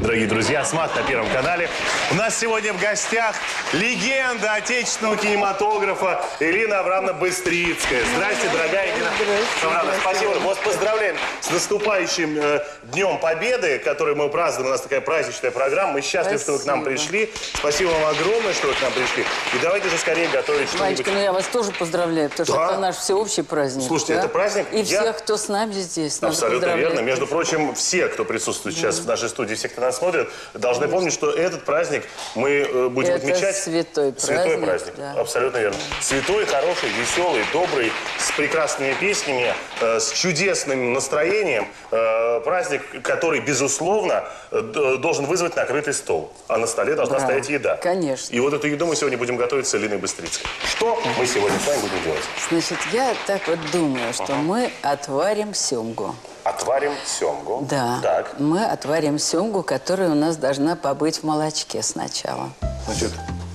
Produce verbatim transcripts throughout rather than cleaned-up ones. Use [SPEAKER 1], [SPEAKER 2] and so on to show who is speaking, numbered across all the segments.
[SPEAKER 1] Дорогие друзья, «Смак» на Первом канале. У нас сегодня в гостях легенда отечественного кинематографа Элина Аврамовна Быстрицкая. Здрасте, дорогая Элина Аврамовна. Спасибо. Вас поздравляем с наступающим э, Днем Победы, который мы празднуем. У нас такая праздничная программа. Мы счастливы, Спасибо. что вы к нам пришли. Спасибо вам огромное, что вы к нам пришли. И давайте же скорее готовить что-нибудь.
[SPEAKER 2] Ванечка, ну я вас тоже поздравляю, потому что да? это наш всеобщий праздник.
[SPEAKER 1] Слушайте,
[SPEAKER 2] да?
[SPEAKER 1] это праздник.
[SPEAKER 2] И я... всех, кто с нами здесь.
[SPEAKER 1] Абсолютно верно. Между прочим, все, кто присутствует сейчас да. в нашей студии, все, кто нас смотрит, должны помнить, что этот праздник мы э, будем
[SPEAKER 2] это
[SPEAKER 1] отмечать.
[SPEAKER 2] Святой праздник.
[SPEAKER 1] Святой праздник. Да. Абсолютно верно. Святой, хороший, веселый, добрый, с прекрасными песнями, э, с чудесным настроением. Э, праздник, который, безусловно, э, должен вызвать накрытый стол. А на столе должна да. стоять еда.
[SPEAKER 2] Конечно.
[SPEAKER 1] И вот эту еду мы сегодня будем готовить с Элиной Быстрицкой. Что мы сегодня с вами будем делать?
[SPEAKER 2] Значит, я так вот думаю, что uh-huh. мы отварим семгу.
[SPEAKER 1] Отварим семгу.
[SPEAKER 2] Да.
[SPEAKER 1] Так.
[SPEAKER 2] Мы отварим семгу, которая у нас должна побыть в молочке сначала.
[SPEAKER 1] Значит,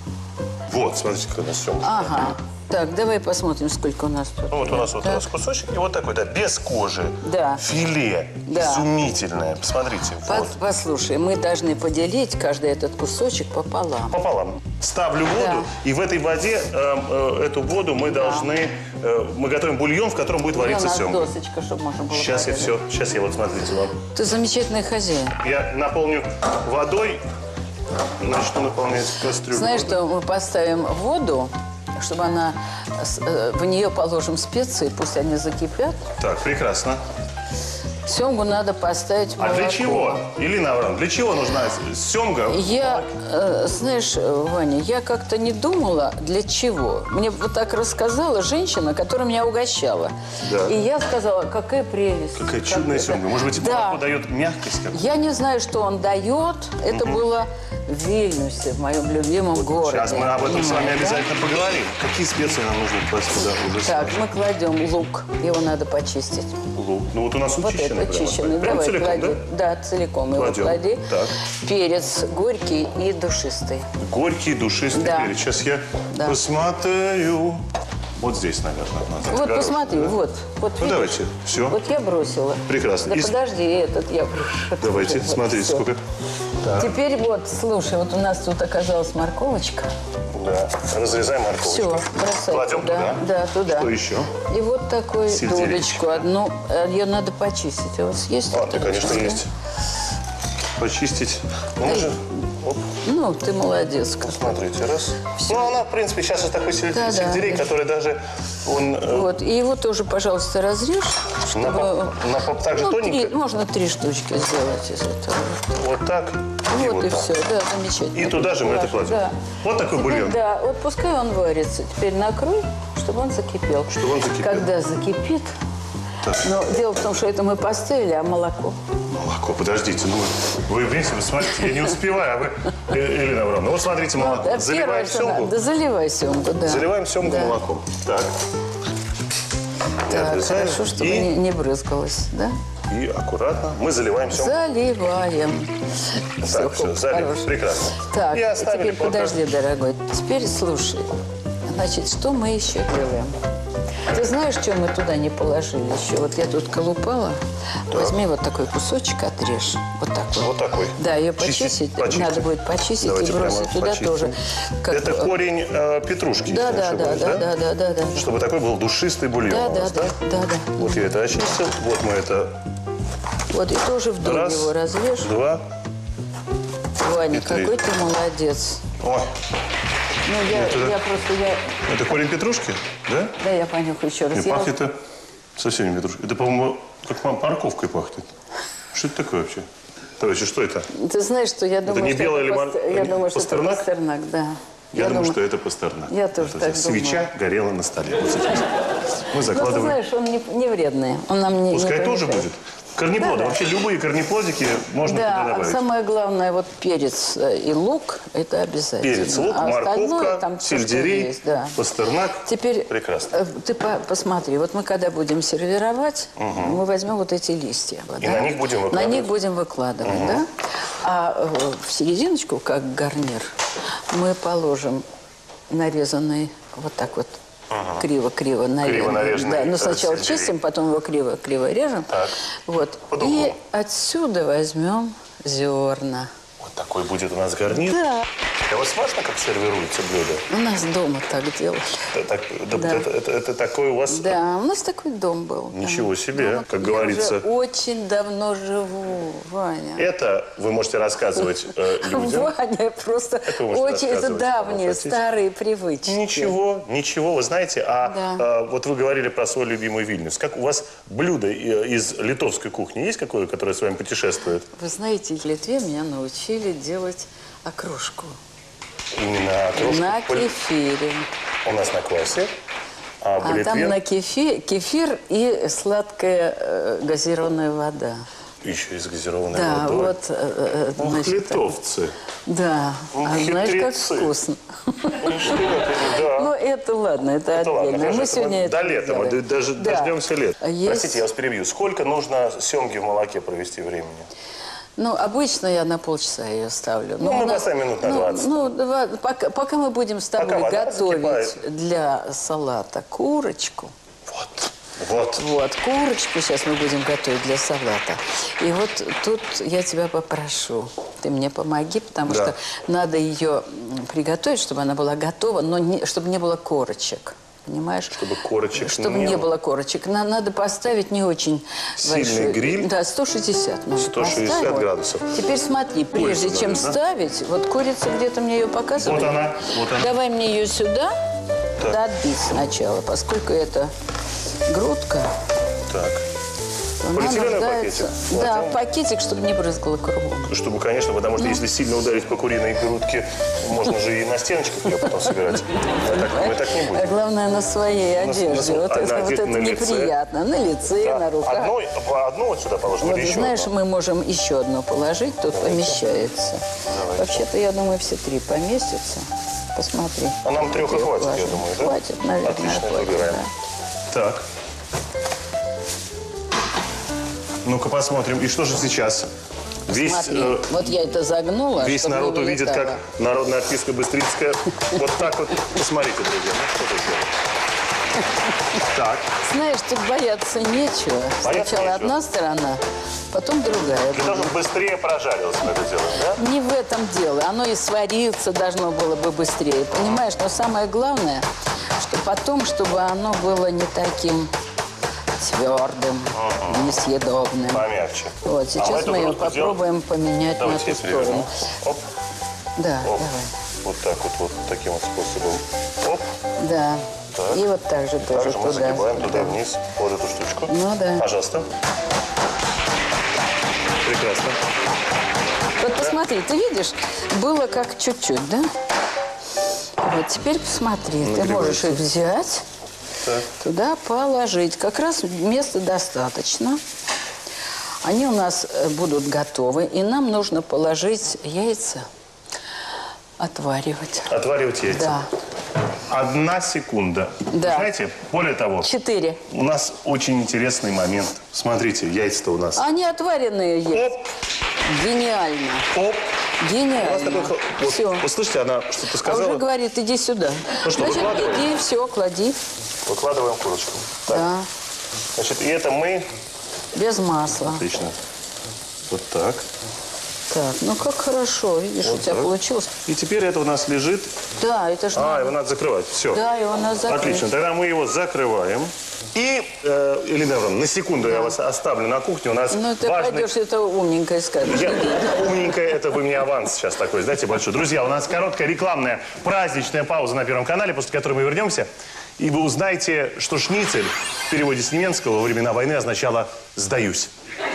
[SPEAKER 1] вот, смотрите, какая у нас семга.
[SPEAKER 2] Ага. Так, давай посмотрим, сколько у нас тут.
[SPEAKER 1] Ну, вот у нас вот у нас кусочек, и вот такой, да, без кожи.
[SPEAKER 2] Да.
[SPEAKER 1] Филе.
[SPEAKER 2] Да.
[SPEAKER 1] Изумительное. Посмотрите.
[SPEAKER 2] По
[SPEAKER 1] вот.
[SPEAKER 2] Послушай, мы должны поделить каждый этот кусочек пополам.
[SPEAKER 1] Пополам. Ставлю воду,
[SPEAKER 2] да.
[SPEAKER 1] и в этой воде, э, э, эту воду мы да. должны... Э, мы готовим бульон, в котором будет вариться семга.
[SPEAKER 2] Досочка, чтобы можно было
[SPEAKER 1] Сейчас
[SPEAKER 2] варить.
[SPEAKER 1] я все. Сейчас я вот, смотрите, вам.
[SPEAKER 2] Ты замечательный хозяин.
[SPEAKER 1] Я наполню водой, начну наполнять кастрюлю.
[SPEAKER 2] Знаешь,
[SPEAKER 1] водой.
[SPEAKER 2] что мы поставим воду, чтобы она... В нее положим специи, пусть они закипят.
[SPEAKER 1] Так, прекрасно.
[SPEAKER 2] Семгу надо поставить в молоко.
[SPEAKER 1] А для чего, Элина Аврамовна, для чего нужна семга?
[SPEAKER 2] Я, э, знаешь, Ваня, я как-то не думала, для чего. Мне вот так рассказала женщина, которая меня угощала. Да. И я сказала, какая прелесть.
[SPEAKER 1] Какая чудная
[SPEAKER 2] как
[SPEAKER 1] семга. Может быть,
[SPEAKER 2] да.
[SPEAKER 1] молоко дает мягкость какую-то?
[SPEAKER 2] Я не знаю, что он дает. Это угу. было в Вильнюсе, в моем любимом вот городе.
[SPEAKER 1] Сейчас мы об этом
[SPEAKER 2] Понимаете,
[SPEAKER 1] с вами обязательно
[SPEAKER 2] да?
[SPEAKER 1] поговорим. Какие специи нам нужно класть туда уже?
[SPEAKER 2] Так, мы кладем лук. Его надо почистить.
[SPEAKER 1] Лук. Ну вот у нас
[SPEAKER 2] вот
[SPEAKER 1] учищенный.
[SPEAKER 2] Вот это очищенный.
[SPEAKER 1] Прямо
[SPEAKER 2] Давай,
[SPEAKER 1] целиком,
[SPEAKER 2] клади.
[SPEAKER 1] да?
[SPEAKER 2] Да, целиком
[SPEAKER 1] Кладем.
[SPEAKER 2] его клади.
[SPEAKER 1] Так.
[SPEAKER 2] Перец горький и душистый.
[SPEAKER 1] Горький, душистый
[SPEAKER 2] да.
[SPEAKER 1] перец. Сейчас я да. посмотрю. Вот здесь, наверное. Надо
[SPEAKER 2] вот посмотри, да? вот. вот
[SPEAKER 1] ну,
[SPEAKER 2] видишь?
[SPEAKER 1] давайте. Все.
[SPEAKER 2] Вот я бросила.
[SPEAKER 1] Прекрасно.
[SPEAKER 2] Да
[SPEAKER 1] И...
[SPEAKER 2] подожди, этот я...
[SPEAKER 1] Давайте,
[SPEAKER 2] вот,
[SPEAKER 1] смотрите,
[SPEAKER 2] все.
[SPEAKER 1] сколько. Так.
[SPEAKER 2] Теперь вот, слушай, вот у нас тут оказалась морковочка.
[SPEAKER 1] Да, разрезаем морковочку.
[SPEAKER 2] Все, бросай
[SPEAKER 1] Кладем
[SPEAKER 2] туда.
[SPEAKER 1] туда?
[SPEAKER 2] Да, туда.
[SPEAKER 1] Что еще?
[SPEAKER 2] И вот такую дудочку одну. Ее надо почистить. У вас есть?
[SPEAKER 1] А, да, конечно, есть. Почистить. Ну, можно...
[SPEAKER 2] ну ты молодец.
[SPEAKER 1] Посмотрите, раз. Все. Ну, она, в принципе, сейчас из такой сельдерей,
[SPEAKER 2] да,
[SPEAKER 1] сельдерей да. который даже... Он,
[SPEAKER 2] вот, и его тоже, пожалуйста, разрежь, чтобы...
[SPEAKER 1] На поп, так же
[SPEAKER 2] ну,
[SPEAKER 1] тоненько?
[SPEAKER 2] Три, можно три штучки сделать из этого.
[SPEAKER 1] Вот так
[SPEAKER 2] и
[SPEAKER 1] вот,
[SPEAKER 2] вот и
[SPEAKER 1] так.
[SPEAKER 2] все, да, замечательно.
[SPEAKER 1] И туда же мы это кладем.
[SPEAKER 2] Да.
[SPEAKER 1] Вот такой
[SPEAKER 2] Теперь,
[SPEAKER 1] бульон.
[SPEAKER 2] Да, вот пускай он варится. Теперь накрой, чтобы он закипел.
[SPEAKER 1] Чтобы он закипел.
[SPEAKER 2] Когда закипит... Так. Но дело в том, что это мы поставили, а молоко.
[SPEAKER 1] Молоко, подождите, ну вы, вы смотрите, я не успеваю, а вы, Элина Аврамовна, вот смотрите, молоко.
[SPEAKER 2] Ну,
[SPEAKER 1] заливаем семгу.
[SPEAKER 2] Да заливай семгу, да.
[SPEAKER 1] Заливаем семгу да. молоком. Так.
[SPEAKER 2] Так, хорошо, чтобы и... не, не брызгалось, да?
[SPEAKER 1] И аккуратно мы заливаем семгу.
[SPEAKER 2] Заливаем.
[SPEAKER 1] Так, все, залив. Прекрасно.
[SPEAKER 2] Так,
[SPEAKER 1] и
[SPEAKER 2] теперь пока... подожди, дорогой. Теперь слушай. Значит, что мы еще делаем? Ты знаешь, что мы туда не положили еще? Вот я тут колупала. Так. Возьми вот такой кусочек, отрежь. Вот такой.
[SPEAKER 1] Вот такой.
[SPEAKER 2] Да, ее почистить. Почистить. Надо будет почистить. Давайте и бросить туда почистим. Тоже. Как...
[SPEAKER 1] Это корень э, петрушки.
[SPEAKER 2] Да, да, да, да, да, да, да, да.
[SPEAKER 1] Чтобы такой был душистый бульон.
[SPEAKER 2] Да,
[SPEAKER 1] у нас,
[SPEAKER 2] да, да, да, да.
[SPEAKER 1] Вот я это очистил. Вот мы это.
[SPEAKER 2] Вот и тоже вдоль
[SPEAKER 1] Раз,
[SPEAKER 2] его разрежь.
[SPEAKER 1] Два.
[SPEAKER 2] Ваня, какой ты молодец.
[SPEAKER 1] Ой.
[SPEAKER 2] Ну, я, это, я просто... Я...
[SPEAKER 1] Это корень петрушки, да?
[SPEAKER 2] Да, я понюхаю еще раз.
[SPEAKER 1] Не,
[SPEAKER 2] я...
[SPEAKER 1] пахнет это совсем не петрушкой. Это, по-моему, как морковкой пахнет. Что это такое вообще? Товарищи, что это?
[SPEAKER 2] Ты знаешь, что я думаю,
[SPEAKER 1] это не
[SPEAKER 2] что
[SPEAKER 1] белый
[SPEAKER 2] это
[SPEAKER 1] лимон...
[SPEAKER 2] пост... Я думаю, что
[SPEAKER 1] пастернак?
[SPEAKER 2] это пастернак, да.
[SPEAKER 1] Я, я думаю, думаю, что это пастернак.
[SPEAKER 2] Я тоже
[SPEAKER 1] это,
[SPEAKER 2] так
[SPEAKER 1] свеча
[SPEAKER 2] думаю.
[SPEAKER 1] горела на столе. Вот сейчас. Мы закладываем.
[SPEAKER 2] Ну, ты знаешь, он не, не вредный. Он нам не,
[SPEAKER 1] Пускай
[SPEAKER 2] не
[SPEAKER 1] тоже будет. Корнеплоды. Да, вообще да. любые корнеплодики можно
[SPEAKER 2] да,
[SPEAKER 1] туда добавить.
[SPEAKER 2] А самое главное, вот перец и лук, это обязательно.
[SPEAKER 1] Перец, лук,
[SPEAKER 2] а
[SPEAKER 1] морковка,
[SPEAKER 2] там
[SPEAKER 1] сельдерей,
[SPEAKER 2] есть, да.
[SPEAKER 1] пастернак.
[SPEAKER 2] Теперь
[SPEAKER 1] прекрасно.
[SPEAKER 2] Ты по посмотри, вот мы когда будем сервировать, угу. мы возьмем вот эти листья.
[SPEAKER 1] И
[SPEAKER 2] да?
[SPEAKER 1] на них будем выкладывать.
[SPEAKER 2] На них будем выкладывать, угу. да? А в серединочку, как гарнир, мы положим нарезанный вот так вот. Криво-криво
[SPEAKER 1] Криво нарезанный.
[SPEAKER 2] Да, ну сначала чистим, потом его криво-криво режем.
[SPEAKER 1] Так.
[SPEAKER 2] Вот. И отсюда возьмем зерна.
[SPEAKER 1] Вот такой будет у нас гарнир.
[SPEAKER 2] Да.
[SPEAKER 1] А вот важно, как сервируется блюдо?
[SPEAKER 2] У нас дома так делали.
[SPEAKER 1] Это, так, это,
[SPEAKER 2] Да.
[SPEAKER 1] это, это, это такой у вас...
[SPEAKER 2] Да, у нас такой дом был.
[SPEAKER 1] Ничего
[SPEAKER 2] да.
[SPEAKER 1] себе,
[SPEAKER 2] Дома.
[SPEAKER 1] как
[SPEAKER 2] Я
[SPEAKER 1] говорится.
[SPEAKER 2] уже очень давно живу, Ваня.
[SPEAKER 1] Это вы можете рассказывать э, людям.
[SPEAKER 2] Ваня, просто
[SPEAKER 1] Это вы можете
[SPEAKER 2] очень это
[SPEAKER 1] рассказывать,
[SPEAKER 2] давние,
[SPEAKER 1] кому хотите.
[SPEAKER 2] старые привычки.
[SPEAKER 1] Ничего, ничего. Вы знаете, а
[SPEAKER 2] Да.
[SPEAKER 1] э, вот вы говорили про свой любимый Вильнюс. Как у вас блюдо э, из литовской кухни есть какое, которое с вами путешествует?
[SPEAKER 2] Вы знаете, в Литве меня научили делать окрошку.
[SPEAKER 1] Именно окрошку?
[SPEAKER 2] На
[SPEAKER 1] Пол-
[SPEAKER 2] кефире.
[SPEAKER 1] У нас на квасе. А, в
[SPEAKER 2] А
[SPEAKER 1] Литве
[SPEAKER 2] там на кефир, кефир и сладкая э, газированная вода.
[SPEAKER 1] еще и с газированной
[SPEAKER 2] Да,
[SPEAKER 1] водой.
[SPEAKER 2] вот. э, э,
[SPEAKER 1] Ух,
[SPEAKER 2] значит,
[SPEAKER 1] литовцы.
[SPEAKER 2] Да.
[SPEAKER 1] Ух,
[SPEAKER 2] А знаешь, как
[SPEAKER 1] хитрецы.
[SPEAKER 2] вкусно.
[SPEAKER 1] Да.
[SPEAKER 2] Ну, это ладно, это,
[SPEAKER 1] Это ладно,
[SPEAKER 2] отдельно.
[SPEAKER 1] хорошо,
[SPEAKER 2] Мы
[SPEAKER 1] это
[SPEAKER 2] сегодня
[SPEAKER 1] мы
[SPEAKER 2] это
[SPEAKER 1] до
[SPEAKER 2] не
[SPEAKER 1] лета, мы
[SPEAKER 2] делаем.
[SPEAKER 1] даже
[SPEAKER 2] Да.
[SPEAKER 1] дождемся лет.
[SPEAKER 2] А есть-
[SPEAKER 1] Простите, я вас перебью. Сколько нужно семги в молоке провести времени?
[SPEAKER 2] Ну, обычно я на полчаса ее ставлю.
[SPEAKER 1] Ну, мы поставим минут на
[SPEAKER 2] ну,
[SPEAKER 1] двадцать.
[SPEAKER 2] Ну, два- пока, пока мы будем с тобой
[SPEAKER 1] Пока вода
[SPEAKER 2] готовить
[SPEAKER 1] закипает.
[SPEAKER 2] для салата курочку.
[SPEAKER 1] Вот. Вот.
[SPEAKER 2] Вот, курочку сейчас мы будем готовить для салата. И вот тут я тебя попрошу, ты мне помоги, потому
[SPEAKER 1] Да.
[SPEAKER 2] что надо ее м, приготовить, чтобы она была готова, но не, чтобы не было корочек. Понимаешь?
[SPEAKER 1] Чтобы корочек
[SPEAKER 2] Чтобы
[SPEAKER 1] не
[SPEAKER 2] не
[SPEAKER 1] было.
[SPEAKER 2] было корочек. На- Надо поставить не очень
[SPEAKER 1] Сильный
[SPEAKER 2] большой.
[SPEAKER 1] гриль?
[SPEAKER 2] Да, сто шестьдесят надо
[SPEAKER 1] сто шестьдесят
[SPEAKER 2] поставить.
[SPEAKER 1] градусов.
[SPEAKER 2] Теперь смотри, прежде
[SPEAKER 1] Курицу
[SPEAKER 2] чем
[SPEAKER 1] надо, да?
[SPEAKER 2] ставить, вот курица где-то мне ее показывает.
[SPEAKER 1] Вот она, вот она.
[SPEAKER 2] Давай мне ее сюда, да, отбить сначала, поскольку это грудка.
[SPEAKER 1] Так.
[SPEAKER 2] Она
[SPEAKER 1] Полиэтиленовый
[SPEAKER 2] нуждается-
[SPEAKER 1] пакетик?
[SPEAKER 2] Да,
[SPEAKER 1] Вот он.
[SPEAKER 2] пакетик, чтобы не брызгало кругом.
[SPEAKER 1] Чтобы, конечно, потому что если сильно ударить по куриной грудке, можно же и на стеночках ее потом собирать. А так, мы так не
[SPEAKER 2] А
[SPEAKER 1] будем.
[SPEAKER 2] главное, на своей
[SPEAKER 1] На-
[SPEAKER 2] одежде.
[SPEAKER 1] на св-
[SPEAKER 2] вот
[SPEAKER 1] а
[SPEAKER 2] это,
[SPEAKER 1] на
[SPEAKER 2] вот
[SPEAKER 1] оде-
[SPEAKER 2] это
[SPEAKER 1] на лице?
[SPEAKER 2] неприятно. На лице,
[SPEAKER 1] Да.
[SPEAKER 2] на руках.
[SPEAKER 1] Одну, одну вот сюда положим
[SPEAKER 2] Вот,
[SPEAKER 1] или еще
[SPEAKER 2] знаешь,
[SPEAKER 1] одну?
[SPEAKER 2] мы можем еще одно положить, тут помещается. Вообще-то, я думаю, все три поместятся. Посмотри.
[SPEAKER 1] А нам трех и
[SPEAKER 2] Где
[SPEAKER 1] хватит, я
[SPEAKER 2] влажно.
[SPEAKER 1] думаю, да?
[SPEAKER 2] Хватит, наверное,
[SPEAKER 1] Отлично,
[SPEAKER 2] хватит,
[SPEAKER 1] выбираем.
[SPEAKER 2] да.
[SPEAKER 1] Так. Ну-ка посмотрим. И что же сейчас? Весь,
[SPEAKER 2] Смотри,
[SPEAKER 1] э,
[SPEAKER 2] вот я это загнула.
[SPEAKER 1] весь
[SPEAKER 2] чтобы
[SPEAKER 1] народ
[SPEAKER 2] не
[SPEAKER 1] увидит,
[SPEAKER 2] вылетало.
[SPEAKER 1] как народная артистка Быстрицкая вот так вот. Посмотрите, друзья, ну что тут делать? Так.
[SPEAKER 2] Знаешь, тут бояться нечего.
[SPEAKER 1] Бояться
[SPEAKER 2] Сначала
[SPEAKER 1] нечего.
[SPEAKER 2] одна сторона, потом другая.
[SPEAKER 1] Для того, чтобы быстрее прожарилось мы это делаем, да?
[SPEAKER 2] Не в этом дело. Оно и свариться должно было бы быстрее. Понимаешь? Но самое главное, что потом, чтобы оно было не таким твердым, несъедобным.
[SPEAKER 1] Помягче.
[SPEAKER 2] Вот,
[SPEAKER 1] А
[SPEAKER 2] сейчас
[SPEAKER 1] эту
[SPEAKER 2] мы ее
[SPEAKER 1] грудку сделаем?
[SPEAKER 2] попробуем поменять
[SPEAKER 1] Давайте
[SPEAKER 2] на
[SPEAKER 1] я
[SPEAKER 2] ту
[SPEAKER 1] переверну.
[SPEAKER 2] сторону.
[SPEAKER 1] Оп,
[SPEAKER 2] Да,
[SPEAKER 1] оп.
[SPEAKER 2] давай.
[SPEAKER 1] Вот так вот, вот таким вот способом. Оп.
[SPEAKER 2] Да.
[SPEAKER 1] Так.
[SPEAKER 2] И вот так же тоже
[SPEAKER 1] Также мы
[SPEAKER 2] туда.
[SPEAKER 1] загибаем туда
[SPEAKER 2] Да.
[SPEAKER 1] вниз под эту штучку.
[SPEAKER 2] Ну да.
[SPEAKER 1] Пожалуйста. Прекрасно.
[SPEAKER 2] Вот посмотри, ты видишь, было как чуть-чуть, да? Вот теперь посмотри, ты можешь их взять,
[SPEAKER 1] Так.
[SPEAKER 2] туда положить. Как раз места достаточно. Они у нас э, будут готовы, и нам нужно положить яйца, отваривать.
[SPEAKER 1] Отваривать яйца.
[SPEAKER 2] Да.
[SPEAKER 1] Одна секунда.
[SPEAKER 2] Да.
[SPEAKER 1] Знаете, более того,
[SPEAKER 2] Четыре.
[SPEAKER 1] у нас очень интересный момент. Смотрите, яйца-то у нас.
[SPEAKER 2] Они отваренные есть.
[SPEAKER 1] Оп,
[SPEAKER 2] Гениально.
[SPEAKER 1] оп. У вас
[SPEAKER 2] Гениально.
[SPEAKER 1] такой... хо- Вот,
[SPEAKER 2] Все.
[SPEAKER 1] вот слышите, она что-то
[SPEAKER 2] А
[SPEAKER 1] сказала.
[SPEAKER 2] уже говорит, иди сюда.
[SPEAKER 1] Ну что,
[SPEAKER 2] Значит,
[SPEAKER 1] выкладываем?
[SPEAKER 2] иди, все, клади.
[SPEAKER 1] Выкладываем курочку. Так,
[SPEAKER 2] Да.
[SPEAKER 1] значит, и это мы...
[SPEAKER 2] Без масла.
[SPEAKER 1] Отлично. Вот так.
[SPEAKER 2] Так, ну как хорошо, видишь,
[SPEAKER 1] Вот
[SPEAKER 2] у тебя
[SPEAKER 1] так.
[SPEAKER 2] получилось.
[SPEAKER 1] И теперь это у нас лежит.
[SPEAKER 2] Да, это же
[SPEAKER 1] А,
[SPEAKER 2] надо.
[SPEAKER 1] его надо закрывать. Все.
[SPEAKER 2] Да, его надо закрыть.
[SPEAKER 1] Отлично. Тогда мы его закрываем. И, э, Елена Ивановна, на секунду я вас оставлю на кухне. У нас
[SPEAKER 2] Ну, ты
[SPEAKER 1] важный...
[SPEAKER 2] пойдешь это умненько скажешь.
[SPEAKER 1] Я, умненькая, это вы мне аванс сейчас такой, знаете, большой. Друзья, у нас короткая рекламная праздничная пауза на Первом канале, после которой мы вернемся. И вы узнаете, что шницель в переводе с немецкого во времена войны означало «сдаюсь».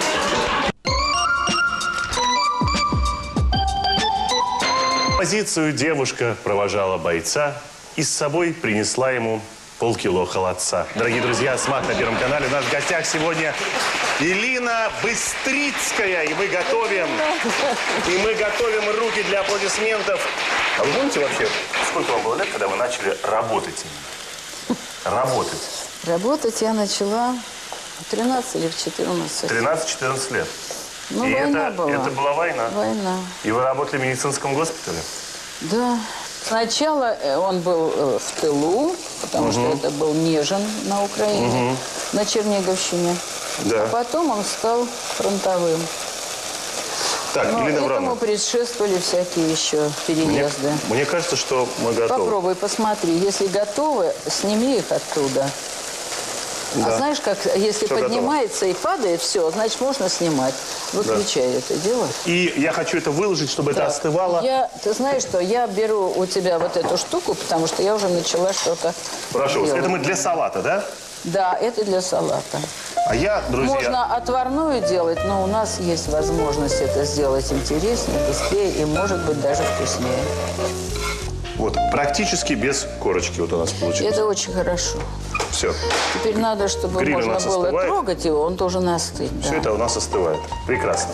[SPEAKER 1] В позицию девушка провожала бойца и с собой принесла ему полкило холодца. Дорогие друзья, «Смак» на Первом канале. У нас в гостях сегодня Элина Быстрицкая. И мы готовим, и мы готовим руки для аплодисментов. А вы помните вообще, сколько вам было лет, когда вы начали работать? Работать.
[SPEAKER 2] Работать я начала в тринадцать или в четырнадцать.
[SPEAKER 1] тринадцать-четырнадцать лет.
[SPEAKER 2] Ну,
[SPEAKER 1] И
[SPEAKER 2] война
[SPEAKER 1] это,
[SPEAKER 2] была.
[SPEAKER 1] это была война.
[SPEAKER 2] Война.
[SPEAKER 1] И вы работали в медицинском госпитале?
[SPEAKER 2] Да. Сначала э, он был э, в тылу, потому что это был Нежин на Украине, на Черниговщине.
[SPEAKER 1] Да.
[SPEAKER 2] А потом он стал фронтовым.
[SPEAKER 1] Так,
[SPEAKER 2] Но
[SPEAKER 1] Елена
[SPEAKER 2] этому
[SPEAKER 1] Аврамовна,
[SPEAKER 2] предшествовали всякие еще
[SPEAKER 1] мне,
[SPEAKER 2] переезды.
[SPEAKER 1] мне кажется, что мы готовы.
[SPEAKER 2] Попробуй, посмотри. Если готовы, сними их оттуда.
[SPEAKER 1] Да.
[SPEAKER 2] А знаешь, как если
[SPEAKER 1] Всё
[SPEAKER 2] поднимается и падает, все, значит, можно снимать. Выключай да. это дело.
[SPEAKER 1] И я хочу это выложить, чтобы
[SPEAKER 2] Так,
[SPEAKER 1] это остывало.
[SPEAKER 2] Я, ты знаешь что, я беру у тебя вот эту штуку, потому что я уже начала что-то
[SPEAKER 1] Прошу вас,
[SPEAKER 2] делать.
[SPEAKER 1] это мы для салата, да?
[SPEAKER 2] Да, это для салата.
[SPEAKER 1] А я, друзья...
[SPEAKER 2] Можно отварную делать, но у нас есть возможность это сделать интереснее, быстрее и, может быть, даже вкуснее.
[SPEAKER 1] Вот, практически без корочки вот у нас получилось.
[SPEAKER 2] Это очень хорошо.
[SPEAKER 1] Все.
[SPEAKER 2] Теперь надо, чтобы
[SPEAKER 1] Гриль у
[SPEAKER 2] можно
[SPEAKER 1] нас
[SPEAKER 2] было
[SPEAKER 1] остывает.
[SPEAKER 2] трогать его, он должен остыть.
[SPEAKER 1] Все
[SPEAKER 2] да.
[SPEAKER 1] это у нас остывает. Прекрасно.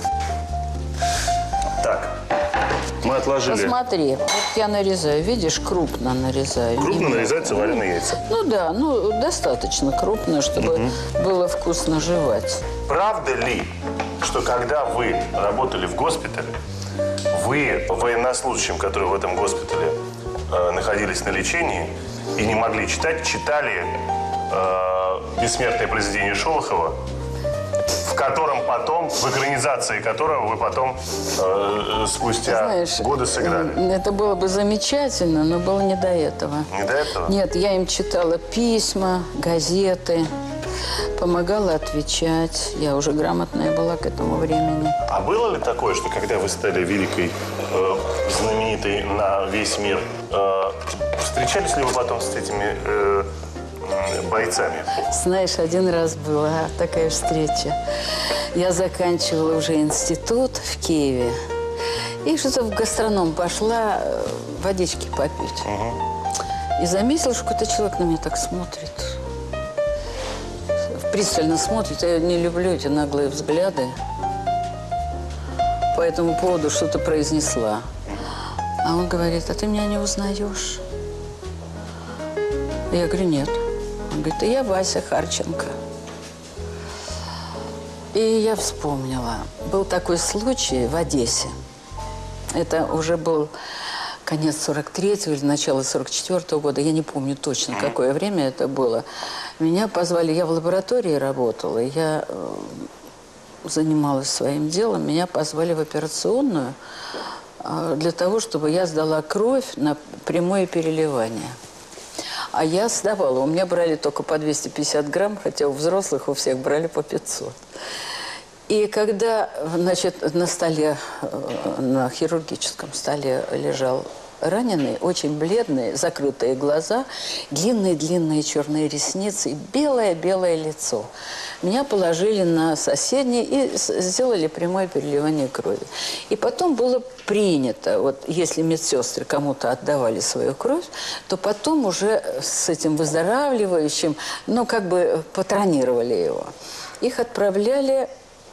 [SPEAKER 1] Так, мы отложили.
[SPEAKER 2] Посмотри, вот я нарезаю, видишь, крупно нарезаю.
[SPEAKER 1] Крупно
[SPEAKER 2] немного.
[SPEAKER 1] нарезаются вареные яйца.
[SPEAKER 2] Ну да, ну достаточно крупно, чтобы угу. было вкусно жевать.
[SPEAKER 1] Правда ли, что когда вы работали в госпитале, вы военнослужащим, которые в этом госпитале э, находились на лечении и не могли читать, читали э, бессмертное произведение Шолохова, в котором потом, в экранизации которого вы потом э, спустя
[SPEAKER 2] Знаешь,
[SPEAKER 1] годы сыграли?
[SPEAKER 2] Это было бы замечательно, но было не до этого.
[SPEAKER 1] Не до этого?
[SPEAKER 2] Нет, я им читала письма, газеты, помогала отвечать. Я уже грамотная была к этому времени.
[SPEAKER 1] А было ли такое, что когда вы стали великой, э, знаменитой на весь мир, э, встречались ли вы потом с этими э, бойцами?
[SPEAKER 2] Знаешь, один раз была такая встреча. Я заканчивала уже институт в Киеве. И что-то в гастроном пошла водички попить. Угу. И заметила, что какой-то человек на меня так смотрит. Пристально смотрит. Я не люблю эти наглые взгляды. По этому поводу что-то произнесла. А он говорит, а ты меня не узнаешь? Я говорю, нет. Он говорит, да я Вася Харченко. И я вспомнила. Был такой случай в Одессе. Это уже был конец сорок третьего или начало сорок четвёртого года. Я не помню точно, какое время это было. Меня позвали, я в лаборатории работала, я э, занималась своим делом. Меня позвали в операционную э, для того, чтобы я сдала кровь на прямое переливание. А я сдавала. У меня брали только по двести пятьдесят грамм, хотя у взрослых у всех брали по пятьсот. И когда, значит, на столе, на хирургическом столе лежал раненый, очень бледный, закрытые глаза, длинные-длинные черные ресницы и белое-белое лицо. Меня положили на соседний и сделали прямое переливание крови. И потом было принято, вот если медсестры кому-то отдавали свою кровь, то потом уже с этим выздоравливающим, ну, как бы патронировали его. Их отправляли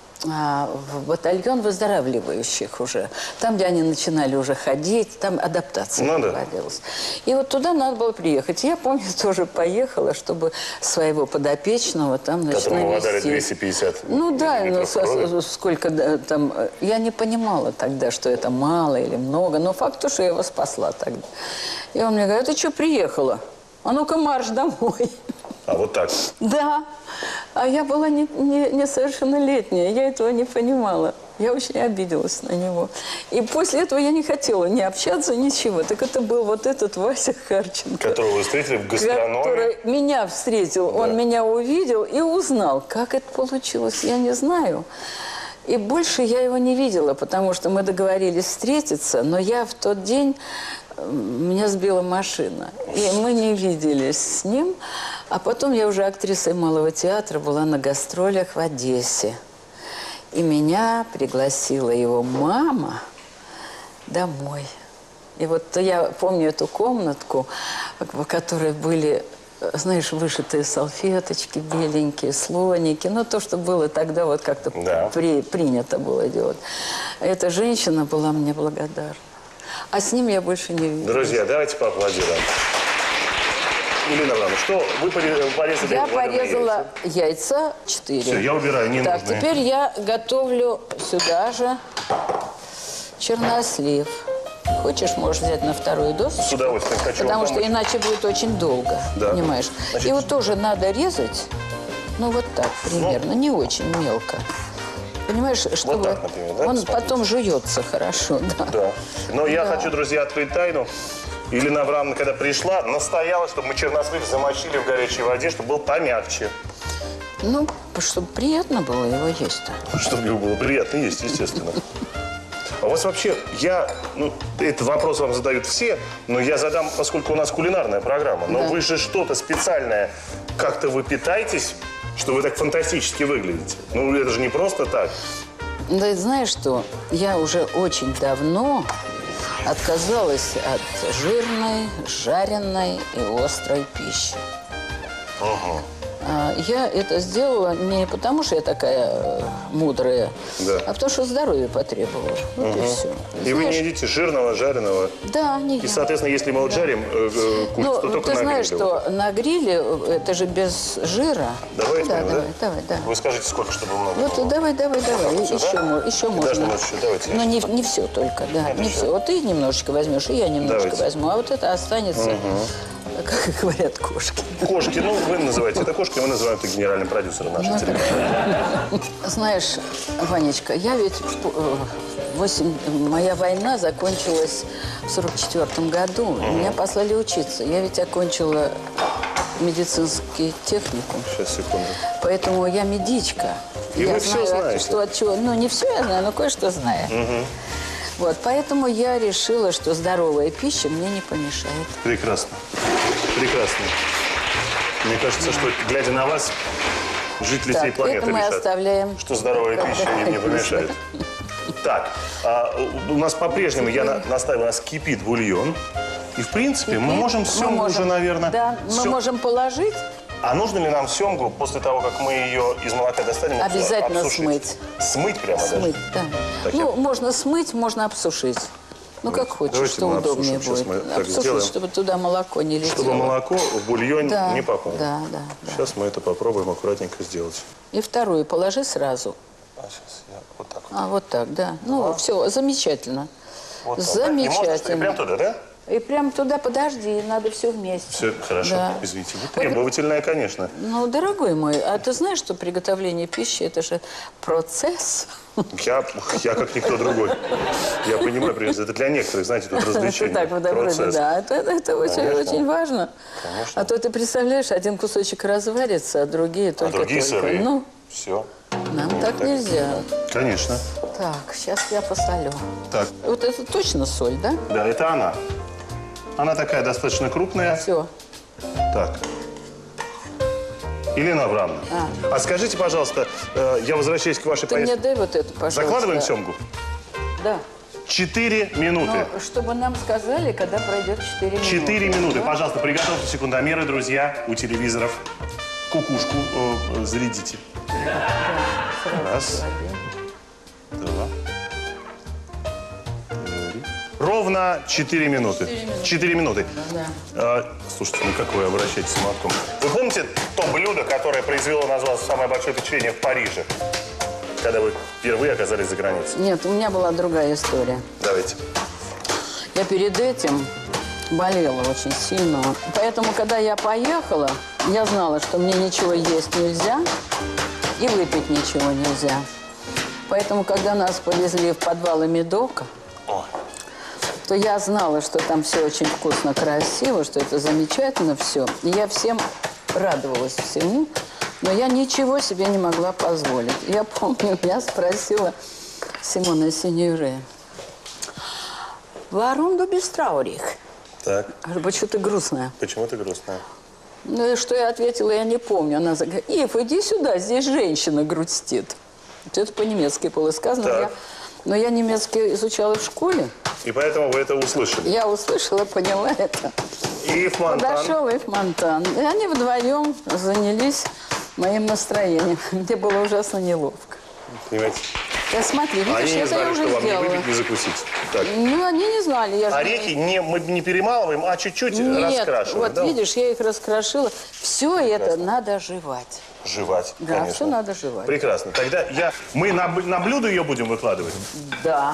[SPEAKER 2] в батальон выздоравливающих уже. Там, где они начинали уже ходить, там адаптация ну, проводилась. Да. И вот туда надо было приехать. Я, помню, тоже поехала, чтобы своего подопечного там, значит,
[SPEAKER 1] которому
[SPEAKER 2] навестить.
[SPEAKER 1] выдали двести пятьдесят
[SPEAKER 2] Ну да,
[SPEAKER 1] ну,
[SPEAKER 2] сколько да, там... Я не понимала тогда, что это мало или много, но факт то, что я его спасла тогда. И он мне говорит, а ты что приехала? А ну-ка марш домой.
[SPEAKER 1] А вот так?
[SPEAKER 2] Да. А я была не, не, несовершеннолетняя, я этого не понимала. Я очень обиделась на него. И после этого я не хотела ни общаться, ничего. Так это был вот этот Вася Харченко.
[SPEAKER 1] Которого вы встретили в гастрономе? Который
[SPEAKER 2] меня встретил. Да. Он меня увидел и узнал. Как это получилось, я не знаю. И больше я его не видела, потому что мы договорились встретиться, но я в тот день... Меня сбила машина, и мы не виделись с ним. А потом я уже актрисой Малого театра была на гастролях в Одессе. И меня пригласила его мама домой. И вот я помню эту комнатку, в которой были, знаешь, вышитые салфеточки беленькие, слоники. Ну, то, что было тогда вот как-то да. при, принято было делать. Эта женщина была мне благодарна. А с ним я больше не видела.
[SPEAKER 1] Друзья, давайте поаплодируем. Елена Ивановна, что вы порезали?
[SPEAKER 2] Я порезала яйца четыре.
[SPEAKER 1] Все, я убираю, не
[SPEAKER 2] Так,
[SPEAKER 1] нужны.
[SPEAKER 2] теперь я готовлю сюда же чернослив. Хочешь, можешь взять на вторую доску.
[SPEAKER 1] С удовольствием хочу.
[SPEAKER 2] Потому что иначе будет очень долго, да. Понимаешь? Значит, и вот тоже надо резать, ну вот так примерно, ну, не очень мелко. Понимаешь, чтобы
[SPEAKER 1] Вот так, например, да,
[SPEAKER 2] он
[SPEAKER 1] посмотрите.
[SPEAKER 2] потом жуется хорошо. Да.
[SPEAKER 1] Да. Но я
[SPEAKER 2] Да.
[SPEAKER 1] хочу, друзья, открыть тайну. Елена Аврамовна, когда пришла, настояла, чтобы мы чернослив замочили в горячей воде, чтобы был помягче.
[SPEAKER 2] Ну, чтобы приятно было его есть-то.
[SPEAKER 1] Чтобы его было приятно есть, естественно. А у вас вообще, я, ну, этот вопрос вам задают все, но я задам, поскольку у нас кулинарная программа. Но
[SPEAKER 2] Да.
[SPEAKER 1] вы же что-то специальное, как-то вы питаетесь, что вы так фантастически выглядите. Ну, это же не просто так.
[SPEAKER 2] Да и знаешь что, я уже очень давно отказалась от жирной, жареной и острой пищи.
[SPEAKER 1] Ага.
[SPEAKER 2] А, Я это сделала не потому, что я такая э, мудрая,
[SPEAKER 1] Да.
[SPEAKER 2] а потому, что здоровье потребовало. Вот и все.
[SPEAKER 1] И вы не едите жирного, жареного.
[SPEAKER 2] Да, не
[SPEAKER 1] И,
[SPEAKER 2] ем.
[SPEAKER 1] соответственно, если мы вот жарим э, э, курицу,
[SPEAKER 2] Ну,
[SPEAKER 1] то только
[SPEAKER 2] ты
[SPEAKER 1] на
[SPEAKER 2] знаешь,
[SPEAKER 1] гриле.
[SPEAKER 2] что на гриле э, это же без жира.
[SPEAKER 1] Давайте,
[SPEAKER 2] да,
[SPEAKER 1] да?
[SPEAKER 2] давай, давай, да.
[SPEAKER 1] Вы скажите, сколько, чтобы много
[SPEAKER 2] Вот
[SPEAKER 1] было?
[SPEAKER 2] давай, давай, давай.
[SPEAKER 1] Всё,
[SPEAKER 2] еще
[SPEAKER 1] да?
[SPEAKER 2] мо- еще
[SPEAKER 1] Даже
[SPEAKER 2] можно.
[SPEAKER 1] немножечко, давайте.
[SPEAKER 2] Но не, не все только, да.
[SPEAKER 1] Это
[SPEAKER 2] Не
[SPEAKER 1] всё.
[SPEAKER 2] все. Вот ты немножечко возьмешь, и я немножко
[SPEAKER 1] Давайте.
[SPEAKER 2] возьму. А вот это останется, как говорят кошки.
[SPEAKER 1] Кошки, ну, вы называете это кошкой, мы называем это генеральным продюсером нашей телевизии.
[SPEAKER 2] Знаешь, Ванечка, я ведь э, восемь, моя война закончилась в сорок четвёртом году. Меня послали учиться. Я ведь окончила медицинский техникум.
[SPEAKER 1] Сейчас, секунду.
[SPEAKER 2] Поэтому я медичка.
[SPEAKER 1] И
[SPEAKER 2] я
[SPEAKER 1] вы всё
[SPEAKER 2] знаю,
[SPEAKER 1] знаете.
[SPEAKER 2] что от чего. Ну, не все я знаю, но кое-что знаю. Вот, поэтому я решила, что здоровая пища мне не помешает.
[SPEAKER 1] Прекрасно. Прекрасно. Мне кажется, что, глядя на вас, жители всей
[SPEAKER 2] Так,
[SPEAKER 1] планеты
[SPEAKER 2] это мы
[SPEAKER 1] решат,
[SPEAKER 2] оставляем.
[SPEAKER 1] что здоровая пища им не помешает. Так, а у нас по-прежнему, я на- настаиваю, у нас кипит бульон. И, в принципе, мы можем
[SPEAKER 2] Мы
[SPEAKER 1] семгу
[SPEAKER 2] можем,
[SPEAKER 1] уже, наверное...
[SPEAKER 2] Да, мы
[SPEAKER 1] всё-
[SPEAKER 2] можем положить.
[SPEAKER 1] А нужно ли нам семгу после того, как мы ее из молока достанем?
[SPEAKER 2] Обязательно
[SPEAKER 1] обсушить?
[SPEAKER 2] смыть.
[SPEAKER 1] Смыть прямо
[SPEAKER 2] Смыть,
[SPEAKER 1] даже?
[SPEAKER 2] да.
[SPEAKER 1] Так,
[SPEAKER 2] Ну,
[SPEAKER 1] я-
[SPEAKER 2] можно смыть, можно обсушить. Ну, как хочешь,
[SPEAKER 1] давайте
[SPEAKER 2] что
[SPEAKER 1] мы
[SPEAKER 2] удобнее
[SPEAKER 1] обсушим. Сейчас
[SPEAKER 2] будет.
[SPEAKER 1] мы так
[SPEAKER 2] Обсушить,
[SPEAKER 1] сделаем.
[SPEAKER 2] чтобы туда молоко не летело.
[SPEAKER 1] Чтобы молоко в бульон
[SPEAKER 2] Да,
[SPEAKER 1] не попало.
[SPEAKER 2] да, да, да.
[SPEAKER 1] Сейчас мы это попробуем аккуратненько сделать.
[SPEAKER 2] И вторую положи сразу.
[SPEAKER 1] А сейчас я вот так.
[SPEAKER 2] А, вот так, да. Ну, все, замечательно.
[SPEAKER 1] Вот так, да? И можно, что, и
[SPEAKER 2] Замечательно.
[SPEAKER 1] прям туда, да?
[SPEAKER 2] И прям туда подожди, надо все вместе.
[SPEAKER 1] Все хорошо.
[SPEAKER 2] Да.
[SPEAKER 1] Извините. Вы требовательная, конечно.
[SPEAKER 2] Ну, дорогой мой, а ты знаешь, что приготовление пищи – это же процесс?
[SPEAKER 1] Я, я как никто другой. Я понимаю, принцесса, это для некоторых, знаете, тут развлечение.
[SPEAKER 2] Это так, в доброте,
[SPEAKER 1] процесс.
[SPEAKER 2] да. Это, это, это очень,
[SPEAKER 1] Конечно.
[SPEAKER 2] очень важно.
[SPEAKER 1] Конечно.
[SPEAKER 2] А то ты представляешь, один кусочек разварится, а другие
[SPEAKER 1] А
[SPEAKER 2] только
[SPEAKER 1] другие
[SPEAKER 2] только.
[SPEAKER 1] сырые.
[SPEAKER 2] Ну,
[SPEAKER 1] Все.
[SPEAKER 2] нам так нельзя.
[SPEAKER 1] Конечно.
[SPEAKER 2] Так, сейчас я посолю.
[SPEAKER 1] Так,
[SPEAKER 2] Вот это точно соль, да?
[SPEAKER 1] да, это она. Она такая достаточно крупная.
[SPEAKER 2] Все.
[SPEAKER 1] Так. Елена Аврамовна, а. скажите, пожалуйста, э, я возвращаюсь к вашей
[SPEAKER 2] Ты мне
[SPEAKER 1] поездке.
[SPEAKER 2] дай вот это, пожалуйста.
[SPEAKER 1] Закладываем семгу?
[SPEAKER 2] Да.
[SPEAKER 1] Четыре минуты.
[SPEAKER 2] Но чтобы нам сказали, когда пройдет четыре минуты.
[SPEAKER 1] Четыре минуты.
[SPEAKER 2] Да?
[SPEAKER 1] Пожалуйста, приготовьте секундомеры, друзья, у телевизоров. Кукушку э, зарядите.
[SPEAKER 2] Сразу
[SPEAKER 1] Раз.
[SPEAKER 2] клади.
[SPEAKER 1] Два. Три. Ровно четыре минуты. Четыре минуты.
[SPEAKER 2] Да.
[SPEAKER 1] А, слушайте, ну как вы обращаетесь с молотком? Вы помните то блюдо, которое произвело на вас самое большое впечатление в Париже? Когда вы впервые оказались за границей?
[SPEAKER 2] Нет, у меня была другая история.
[SPEAKER 1] Давайте.
[SPEAKER 2] Я перед этим болела очень сильно. Поэтому, когда я поехала, я знала, что мне ничего есть нельзя и выпить ничего нельзя. Поэтому, когда нас повезли в подвалы Медока,
[SPEAKER 1] О,
[SPEAKER 2] то я знала, что там все очень вкусно, красиво, что это замечательно все. И я всем радовалась всему, но я ничего себе не могла позволить. Я помню, я спросила Симона Синьюре: «Warum du bist traurig?»
[SPEAKER 1] так.
[SPEAKER 2] Почему ты грустная?
[SPEAKER 1] Почему ты грустная?
[SPEAKER 2] Ну и что я ответила, я не помню. Она говорит: «Ив, иди сюда, здесь женщина грустит». Это по-немецки было сказано.
[SPEAKER 1] Так.
[SPEAKER 2] Я, но я немецкий изучала в школе.
[SPEAKER 1] И поэтому вы это услышали.
[SPEAKER 2] Я услышала, поняла это.
[SPEAKER 1] Ив Монтан.
[SPEAKER 2] Подошел Ив Монтан. И они вдвоем занялись моим настроением. Мне было ужасно неловко.
[SPEAKER 1] Понимаете?
[SPEAKER 2] Я смотри, видишь,
[SPEAKER 1] Они не
[SPEAKER 2] это я
[SPEAKER 1] знали,
[SPEAKER 2] уже
[SPEAKER 1] что вам не
[SPEAKER 2] сделала.
[SPEAKER 1] выпить, не закусить. Так.
[SPEAKER 2] Ну, они не знали. Я же-
[SPEAKER 1] Орехи не, мы не перемалываем, а чуть-чуть
[SPEAKER 2] Нет,
[SPEAKER 1] раскрашиваем.
[SPEAKER 2] вот
[SPEAKER 1] да?
[SPEAKER 2] видишь, я их раскрошила. Все это надо жевать.
[SPEAKER 1] Жевать,
[SPEAKER 2] Да,
[SPEAKER 1] конечно.
[SPEAKER 2] все надо жевать.
[SPEAKER 1] Прекрасно. Тогда я... мы на, б- на блюдо ее будем выкладывать?
[SPEAKER 2] Да.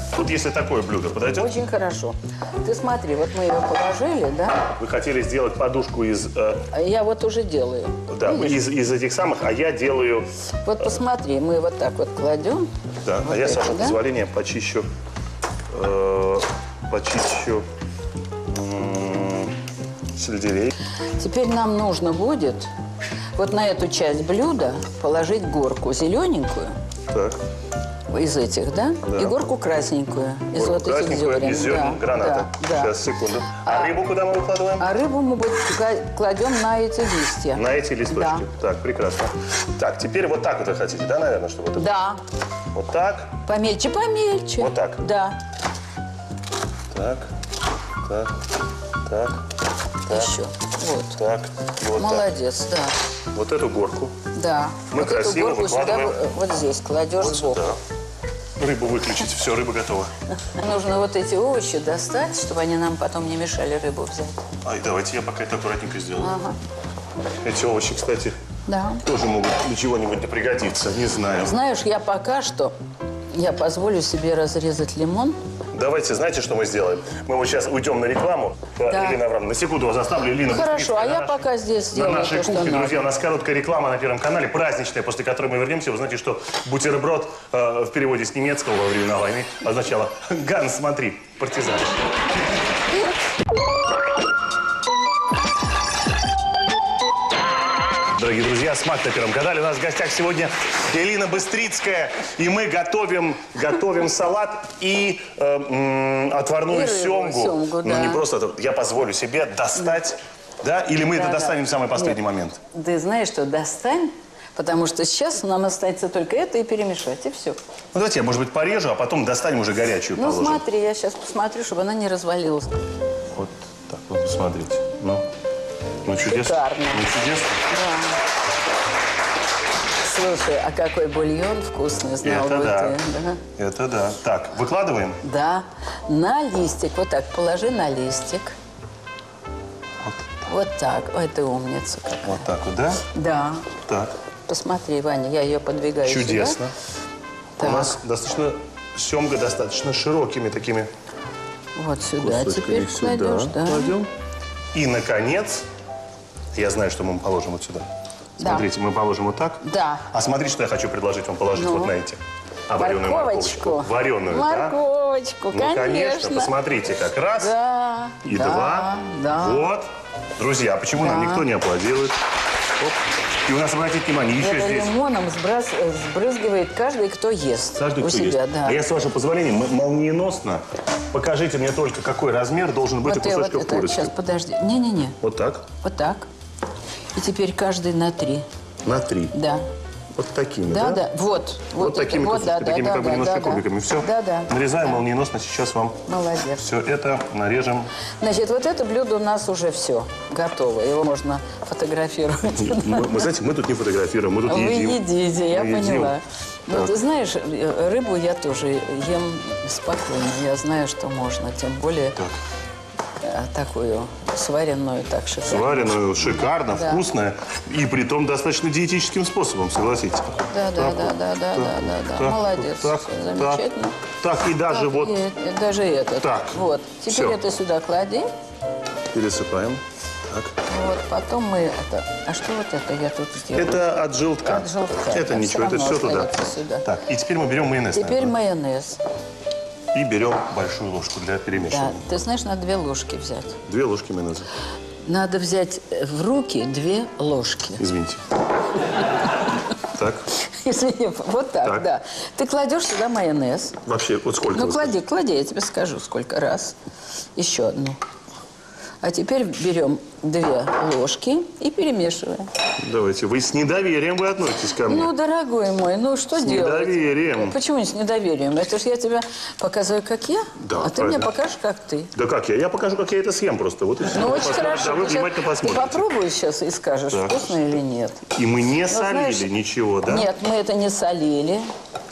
[SPEAKER 1] Вот если такое блюдо подойдет?
[SPEAKER 2] Очень хорошо. Ты смотри, вот мы ее положили, да?
[SPEAKER 1] Вы хотели сделать подушку из... Э,
[SPEAKER 2] Я вот уже делаю.
[SPEAKER 1] да, из, из этих самых, а я делаю...
[SPEAKER 2] Вот посмотри, мы вот так вот кладем.
[SPEAKER 1] Да,
[SPEAKER 2] вот
[SPEAKER 1] а я, с
[SPEAKER 2] это,
[SPEAKER 1] вашего
[SPEAKER 2] да?
[SPEAKER 1] позволения, почищу... Э, почищу... М, сельдерей.
[SPEAKER 2] Теперь нам нужно будет вот на эту часть блюда положить горку зелененькую
[SPEAKER 1] Так.
[SPEAKER 2] из этих, да?
[SPEAKER 1] Да.
[SPEAKER 2] И горку красненькую из
[SPEAKER 1] Горку
[SPEAKER 2] вот этих
[SPEAKER 1] красненькую
[SPEAKER 2] зерен.
[SPEAKER 1] из зерен
[SPEAKER 2] Да,
[SPEAKER 1] граната.
[SPEAKER 2] да, да.
[SPEAKER 1] Сейчас, секунду. А, рыбу куда мы выкладываем?
[SPEAKER 2] А рыбу мы будет кла- кладем на эти листья.
[SPEAKER 1] На эти листочки.
[SPEAKER 2] Да.
[SPEAKER 1] Так, прекрасно. Так, теперь вот так вот вы хотите, да, наверное, чтобы это...
[SPEAKER 2] Да.
[SPEAKER 1] Вот так,
[SPEAKER 2] Помельче, помельче.
[SPEAKER 1] Вот так?
[SPEAKER 2] Да.
[SPEAKER 1] так, так, так, так,
[SPEAKER 2] Еще. Вот.
[SPEAKER 1] так, и вот так.
[SPEAKER 2] Молодец, да.
[SPEAKER 1] Вот эту горку.
[SPEAKER 2] Да.
[SPEAKER 1] Мы
[SPEAKER 2] вот эту
[SPEAKER 1] красиво
[SPEAKER 2] горку сюда,
[SPEAKER 1] выкладываем.
[SPEAKER 2] э, вот здесь кладешь
[SPEAKER 1] Вот
[SPEAKER 2] сбоку.
[SPEAKER 1] сюда. Рыбу выключить. Все, рыба готова.
[SPEAKER 2] Нужно вот эти овощи достать, чтобы они нам потом не мешали рыбу взять.
[SPEAKER 1] Ай, давайте я пока это аккуратненько сделаю.
[SPEAKER 2] Ага.
[SPEAKER 1] Эти овощи, кстати,
[SPEAKER 2] Да.
[SPEAKER 1] тоже могут для чего-нибудь пригодиться. Не знаю.
[SPEAKER 2] Знаешь, я пока что, я позволю себе разрезать лимон.
[SPEAKER 1] Давайте, знаете, что мы сделаем? Мы вот сейчас уйдем на рекламу.
[SPEAKER 2] Да.
[SPEAKER 1] Елена Аврамовна, на секунду вас оставлю. Елена
[SPEAKER 2] Хорошо,
[SPEAKER 1] Быстрицкая
[SPEAKER 2] а
[SPEAKER 1] на
[SPEAKER 2] я
[SPEAKER 1] нашей-
[SPEAKER 2] пока здесь
[SPEAKER 1] На
[SPEAKER 2] сделаю
[SPEAKER 1] нашей
[SPEAKER 2] то, что
[SPEAKER 1] кухне,
[SPEAKER 2] надо.
[SPEAKER 1] друзья, у нас короткая реклама на Первом канале, праздничная, после которой мы вернемся. Вы знаете, что бутерброд э, в переводе с немецкого во времена войны означало «Ганс, смотри, партизан». Дорогие друзья, «Смак» на Первом канале. У нас в гостях сегодня Элина Быстрицкая. И мы готовим, готовим салат и э, м, отварную
[SPEAKER 2] И рыбу,
[SPEAKER 1] семгу.
[SPEAKER 2] семгу,
[SPEAKER 1] Но
[SPEAKER 2] да.
[SPEAKER 1] не просто это. Я позволю себе достать. Да? Или мы
[SPEAKER 2] Да,
[SPEAKER 1] это
[SPEAKER 2] да.
[SPEAKER 1] достанем в самый последний
[SPEAKER 2] Нет.
[SPEAKER 1] момент?
[SPEAKER 2] Ты знаешь, что достань, потому что сейчас нам останется только это и перемешать, и все.
[SPEAKER 1] Ну, давайте я, может быть, порежу, а потом достанем уже горячую,
[SPEAKER 2] Ну,
[SPEAKER 1] положим.
[SPEAKER 2] смотри, я сейчас посмотрю, чтобы она не развалилась.
[SPEAKER 1] Вот так вот, посмотрите. Ну, ну чудесно.
[SPEAKER 2] Шикарно.
[SPEAKER 1] Ну, чудесно.
[SPEAKER 2] Да. Слушай, а какой бульон вкусный, знал
[SPEAKER 1] Это
[SPEAKER 2] бы
[SPEAKER 1] да.
[SPEAKER 2] ты. Да.
[SPEAKER 1] Это да. Так, выкладываем?
[SPEAKER 2] Да. На листик, вот так, положи на листик.
[SPEAKER 1] Вот,
[SPEAKER 2] Вот так. Ой, ты умница какая.
[SPEAKER 1] вот так вот, да?
[SPEAKER 2] Да.
[SPEAKER 1] Так.
[SPEAKER 2] Посмотри, Ваня, я ее подвигаю
[SPEAKER 1] Чудесно.
[SPEAKER 2] сюда.
[SPEAKER 1] У нас достаточно, семга достаточно широкими такими
[SPEAKER 2] Вот сюда
[SPEAKER 1] кусочками.
[SPEAKER 2] теперь кладешь, да.
[SPEAKER 1] кладем. И, наконец, я знаю, что мы положим вот сюда.
[SPEAKER 2] Да.
[SPEAKER 1] Смотрите, мы положим вот так.
[SPEAKER 2] Да.
[SPEAKER 1] А смотрите, что я хочу предложить вам положить
[SPEAKER 2] Ну?
[SPEAKER 1] вот на эти. А вареную
[SPEAKER 2] Морковочку.
[SPEAKER 1] морковочку. Вареную, да?
[SPEAKER 2] Морковочку,
[SPEAKER 1] Ну, конечно.
[SPEAKER 2] конечно.
[SPEAKER 1] Посмотрите, как раз.
[SPEAKER 2] Да,
[SPEAKER 1] И
[SPEAKER 2] да,
[SPEAKER 1] два.
[SPEAKER 2] да.
[SPEAKER 1] Вот. Друзья, почему нам
[SPEAKER 2] Да.
[SPEAKER 1] никто не аплодирует? Оп. И у нас, обратите внимание, еще
[SPEAKER 2] Это
[SPEAKER 1] здесь.
[SPEAKER 2] лимоном сбрас- сбрызгивает каждый, кто ест.
[SPEAKER 1] Каждый,
[SPEAKER 2] у
[SPEAKER 1] кто
[SPEAKER 2] себя,
[SPEAKER 1] есть.
[SPEAKER 2] да.
[SPEAKER 1] А я, с вашего позволения, м- молниеносно покажите мне только, какой размер должен быть
[SPEAKER 2] Вот
[SPEAKER 1] у
[SPEAKER 2] я вот
[SPEAKER 1] кусочков
[SPEAKER 2] это,
[SPEAKER 1] курочки.
[SPEAKER 2] сейчас, подожди. Не-не-не,
[SPEAKER 1] Вот так.
[SPEAKER 2] вот так. И теперь каждый на три.
[SPEAKER 1] На три.
[SPEAKER 2] Да.
[SPEAKER 1] Вот такими,
[SPEAKER 2] Да,
[SPEAKER 1] да?
[SPEAKER 2] да. Вот.
[SPEAKER 1] Вот,
[SPEAKER 2] это,
[SPEAKER 1] такими
[SPEAKER 2] вот,
[SPEAKER 1] кусочками,
[SPEAKER 2] да,
[SPEAKER 1] такими
[SPEAKER 2] да,
[SPEAKER 1] как бы
[SPEAKER 2] да,
[SPEAKER 1] немножко
[SPEAKER 2] да, да.
[SPEAKER 1] кубиками. Все.
[SPEAKER 2] Да, да.
[SPEAKER 1] Нарезаем молниеносно. Сейчас вам
[SPEAKER 2] Молодец.
[SPEAKER 1] все это нарежем.
[SPEAKER 2] Значит, вот это блюдо у нас уже все готово. Его можно фотографировать.
[SPEAKER 1] Мы, мы, знаете, мы тут не фотографируем, мы тут
[SPEAKER 2] Вы
[SPEAKER 1] едим.
[SPEAKER 2] едите, я
[SPEAKER 1] Мы едим.
[SPEAKER 2] поняла. Но
[SPEAKER 1] Так.
[SPEAKER 2] ты знаешь, э, рыбу я тоже ем спокойно. Я знаю, что можно. Тем более
[SPEAKER 1] Так.
[SPEAKER 2] э, такую сваренную так шикарно.
[SPEAKER 1] Сваренную, шикарно,
[SPEAKER 2] Да.
[SPEAKER 1] вкусно. И при том достаточно диетическим способом, согласитесь.
[SPEAKER 2] Да, да,
[SPEAKER 1] Так
[SPEAKER 2] да,
[SPEAKER 1] вот,
[SPEAKER 2] да, да,
[SPEAKER 1] так
[SPEAKER 2] да,
[SPEAKER 1] вот,
[SPEAKER 2] да, да.
[SPEAKER 1] так
[SPEAKER 2] Молодец.
[SPEAKER 1] вот, так,
[SPEAKER 2] Всё замечательно.
[SPEAKER 1] Так, так и даже
[SPEAKER 2] Так,
[SPEAKER 1] вот
[SPEAKER 2] и, и даже это.
[SPEAKER 1] Так.
[SPEAKER 2] Вот. Теперь
[SPEAKER 1] Всё.
[SPEAKER 2] это сюда клади.
[SPEAKER 1] пересыпаем. Так.
[SPEAKER 2] Вот. Потом мы это. А что вот это я тут сделала?
[SPEAKER 1] Это от желтка.
[SPEAKER 2] От желтка.
[SPEAKER 1] Это
[SPEAKER 2] А
[SPEAKER 1] ничего,
[SPEAKER 2] всё
[SPEAKER 1] это
[SPEAKER 2] равно
[SPEAKER 1] все туда.
[SPEAKER 2] остается сюда.
[SPEAKER 1] Так, и теперь мы берем майонез.
[SPEAKER 2] Теперь
[SPEAKER 1] наверное.
[SPEAKER 2] майонез.
[SPEAKER 1] И берем большую ложку для
[SPEAKER 2] Да.
[SPEAKER 1] перемешивания.
[SPEAKER 2] Ты знаешь, надо две ложки взять.
[SPEAKER 1] Две ложки майонеза.
[SPEAKER 2] Надо взять в руки две ложки.
[SPEAKER 1] Извините. Так,
[SPEAKER 2] Извини, вот так,
[SPEAKER 1] Так.
[SPEAKER 2] да. Ты кладешь сюда майонез.
[SPEAKER 1] вообще, вот сколько?
[SPEAKER 2] Ну,
[SPEAKER 1] вот
[SPEAKER 2] клади, клади, я тебе скажу, сколько раз. Еще одну. А теперь берем две ложки и перемешиваем.
[SPEAKER 1] Давайте. Вы с недоверием вы относитесь ко мне.
[SPEAKER 2] Ну, дорогой мой, ну что
[SPEAKER 1] С
[SPEAKER 2] делать?
[SPEAKER 1] недоверием.
[SPEAKER 2] Почему не с недоверием? Это ж я тебе показываю, как я,
[SPEAKER 1] Да,
[SPEAKER 2] а ты мне
[SPEAKER 1] правильно.
[SPEAKER 2] покажешь, как ты.
[SPEAKER 1] Да как я? Я покажу, как я это съем просто. Вот и все.
[SPEAKER 2] Ну,
[SPEAKER 1] Вы
[SPEAKER 2] очень
[SPEAKER 1] посмотрите,
[SPEAKER 2] хорошо.
[SPEAKER 1] А вы
[SPEAKER 2] Ты щас-
[SPEAKER 1] внимательно
[SPEAKER 2] ты
[SPEAKER 1] посмотрите.
[SPEAKER 2] попробуй сейчас и скажешь,
[SPEAKER 1] Так.
[SPEAKER 2] вкусно или нет.
[SPEAKER 1] И мы не
[SPEAKER 2] Ну,
[SPEAKER 1] солили
[SPEAKER 2] знаешь,
[SPEAKER 1] ничего, да?
[SPEAKER 2] Нет, мы это не солили,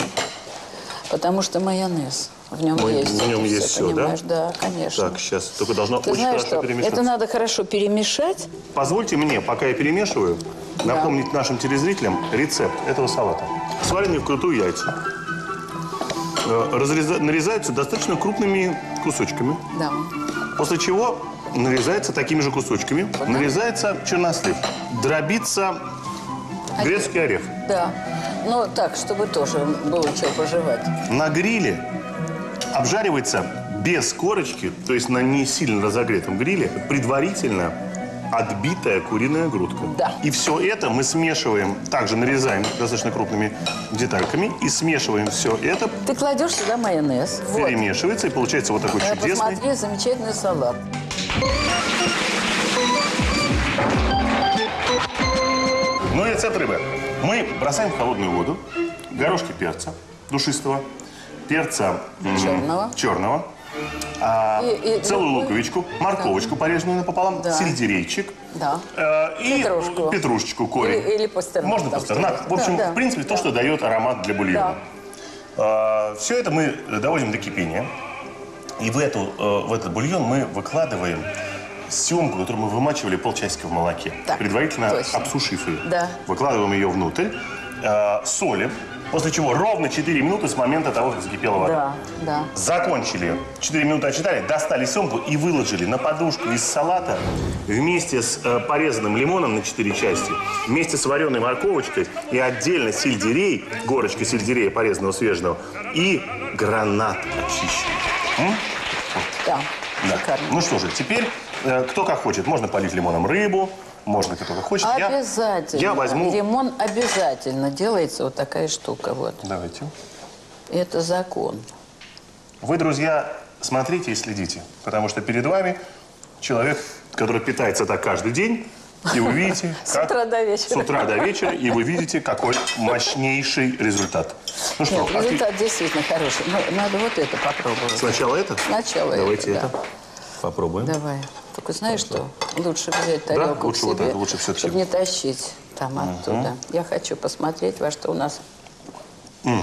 [SPEAKER 2] потому что майонез. В нем
[SPEAKER 1] Мы-
[SPEAKER 2] есть.
[SPEAKER 1] в нем
[SPEAKER 2] это
[SPEAKER 1] есть всё, да?
[SPEAKER 2] понимаешь? Да, конечно.
[SPEAKER 1] Так, сейчас. Только должно
[SPEAKER 2] Ты
[SPEAKER 1] очень
[SPEAKER 2] знаешь,
[SPEAKER 1] хорошо
[SPEAKER 2] что
[SPEAKER 1] перемешаться.
[SPEAKER 2] это надо хорошо перемешать.
[SPEAKER 1] Позвольте мне, пока я перемешиваю, напомнить нашим телезрителям рецепт этого салата. Сваренные вкрутую яйца. э, разреза... нарезаются достаточно крупными кусочками.
[SPEAKER 2] Да.
[SPEAKER 1] После чего нарезается такими же кусочками. Вот, нарезается чернослив. Дробится грецкий орех.
[SPEAKER 2] Да. Ну, так, чтобы тоже было что пожевать.
[SPEAKER 1] На гриле обжаривается без корочки, то есть на не сильно разогретом гриле, предварительно отбитая куриная грудка.
[SPEAKER 2] Да.
[SPEAKER 1] И все это мы смешиваем, также нарезаем достаточно крупными детальками и смешиваем все это.
[SPEAKER 2] Ты кладешь сюда майонез.
[SPEAKER 1] Перемешивается, вот. И получается вот такой
[SPEAKER 2] а
[SPEAKER 1] чудесный.
[SPEAKER 2] Посмотри, замечательный салат.
[SPEAKER 1] Ну и рецепт рыбы. Мы бросаем в холодную воду горошки перца душистого, перца
[SPEAKER 2] черного,
[SPEAKER 1] черного а,
[SPEAKER 2] и, и,
[SPEAKER 1] целую
[SPEAKER 2] ну,
[SPEAKER 1] луковичку, морковочку, да, порезанную напополам, да, сельдерейчик,
[SPEAKER 2] да,
[SPEAKER 1] э, и
[SPEAKER 2] петрушку,
[SPEAKER 1] петрушечку, корень.
[SPEAKER 2] Или, или пастернак.
[SPEAKER 1] Можно пастернак. В общем,
[SPEAKER 2] да,
[SPEAKER 1] в принципе,
[SPEAKER 2] да,
[SPEAKER 1] то,
[SPEAKER 2] да.
[SPEAKER 1] что дает аромат для бульона.
[SPEAKER 2] Да.
[SPEAKER 1] А, все это мы доводим до кипения. И в, эту, в этот бульон мы выкладываем семгу, которую мы вымачивали полчасика в молоке,
[SPEAKER 2] так,
[SPEAKER 1] предварительно
[SPEAKER 2] точно.
[SPEAKER 1] обсушив ее.
[SPEAKER 2] Да.
[SPEAKER 1] Выкладываем ее внутрь, э, солим, после чего ровно четыре минуты с момента того, как закипела вода.
[SPEAKER 2] Да, да.
[SPEAKER 1] Закончили, четыре минуты отчитали, достали семгу и выложили на подушку из салата вместе с э, порезанным лимоном на четыре части, вместе с вареной морковочкой и отдельно сельдерей, горочка сельдерея порезанного свежего и гранат очищенный. М?
[SPEAKER 2] Да,
[SPEAKER 1] Да.
[SPEAKER 2] шикарно.
[SPEAKER 1] Ну что же, теперь э, кто как хочет. Можно полить лимоном рыбу, можно кто как хочет.
[SPEAKER 2] Обязательно.
[SPEAKER 1] Я, я возьму...
[SPEAKER 2] Лимон обязательно. Делается вот такая штука. Вот.
[SPEAKER 1] Давайте.
[SPEAKER 2] Это закон.
[SPEAKER 1] Вы, друзья, смотрите и следите. Потому что перед вами человек, который питается так каждый день. И вы видите, как...
[SPEAKER 2] С утра до вечера.
[SPEAKER 1] С утра до вечера. И вы видите, какой мощнейший результат. Ну что,
[SPEAKER 2] Нет, результат отли... действительно хороший. Но надо вот это попробовать.
[SPEAKER 1] Сначала это?
[SPEAKER 2] Сначала
[SPEAKER 1] Давайте
[SPEAKER 2] это,
[SPEAKER 1] это.
[SPEAKER 2] Да.
[SPEAKER 1] Попробуем.
[SPEAKER 2] Давай. Только знаешь что? Лучше взять тарелку,
[SPEAKER 1] да? Лучше
[SPEAKER 2] к себе,
[SPEAKER 1] вот это, лучше все-таки.
[SPEAKER 2] чтобы не тащить там угу. оттуда. Я хочу посмотреть, во что у нас...
[SPEAKER 1] Mm.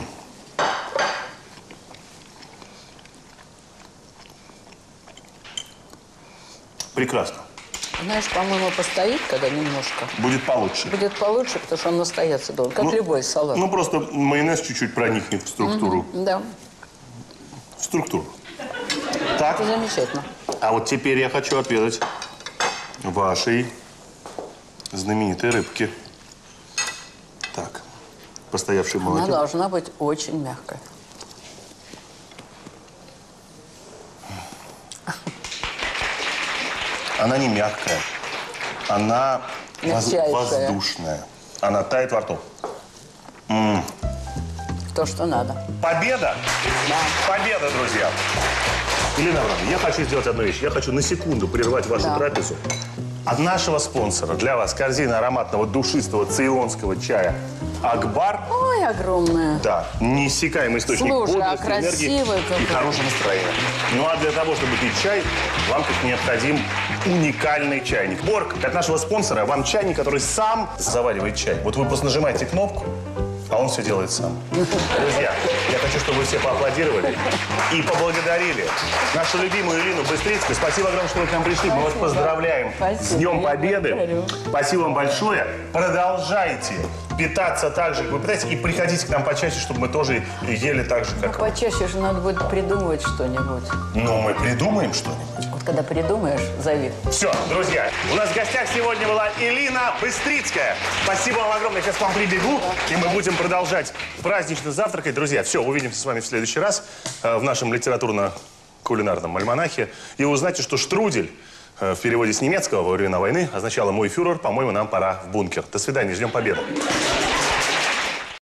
[SPEAKER 1] Прекрасно.
[SPEAKER 2] Знаешь, по-моему, постоит, когда немножко.
[SPEAKER 1] Будет получше.
[SPEAKER 2] Будет получше, потому что он настояться должен, как
[SPEAKER 1] ну,
[SPEAKER 2] любой салат.
[SPEAKER 1] Ну, просто майонез чуть-чуть проникнет в структуру.
[SPEAKER 2] Угу, да.
[SPEAKER 1] В структуру. Так.
[SPEAKER 2] Это замечательно.
[SPEAKER 1] А вот теперь я хочу отведать вашей знаменитой рыбки. Так. Постоявшей в молоке.
[SPEAKER 2] Она должна быть очень мягкая.
[SPEAKER 1] Она не мягкая. Она воз...
[SPEAKER 2] Мягчайшая.
[SPEAKER 1] воздушная. Она тает во рту. М-м.
[SPEAKER 2] То, что надо.
[SPEAKER 1] Победа!
[SPEAKER 2] Да.
[SPEAKER 1] Победа, друзья! Елена Аврамовна, я хочу сделать одну вещь. Я хочу на секунду прервать вашу
[SPEAKER 2] да.
[SPEAKER 1] трапезу. От нашего спонсора для вас корзина ароматного душистого цейлонского чая «Акбар».
[SPEAKER 2] Ой, огромная.
[SPEAKER 1] Да, неиссякаемый источник
[SPEAKER 2] Слушай,
[SPEAKER 1] бодрости,
[SPEAKER 2] а
[SPEAKER 1] энергии
[SPEAKER 2] какой.
[SPEAKER 1] и хорошего настроения. Ну а для того, чтобы пить чай, вам как необходим уникальный чайник. Борг, от нашего спонсора, вам чайник, который сам заваривает чай. Вот вы просто нажимаете кнопку, а он все делает сам. Друзья, я хочу, чтобы вы все поаплодировали и поблагодарили нашу любимую Ирину Быстрицкую. Спасибо огромное, что вы к нам пришли. Мы вас поздравляем
[SPEAKER 2] Спасибо.
[SPEAKER 1] с Днем
[SPEAKER 2] Я
[SPEAKER 1] Победы.
[SPEAKER 2] благодарю.
[SPEAKER 1] Спасибо вам большое. Продолжайте питаться так же, как вы питаетесь, и приходите к нам почаще, чтобы мы тоже ели так же, как вы.
[SPEAKER 2] Почаще же надо будет придумывать что-нибудь.
[SPEAKER 1] Ну, мы придумаем что-нибудь.
[SPEAKER 2] Вот когда придумаешь, зови.
[SPEAKER 1] Все, друзья, у нас в гостях сегодня была Ирина Быстрицкая. Спасибо вам огромное. Сейчас к вам прибегу, и мы будем продолжать празднично завтракать. Друзья, все, увидимся с вами в следующий раз э, в нашем литературно-кулинарном альманахе. И вы узнаете, что штрудель э, в переводе с немецкого во времена войны означало «Мой фюрер, по-моему, нам пора в бункер». До свидания, ждем победы.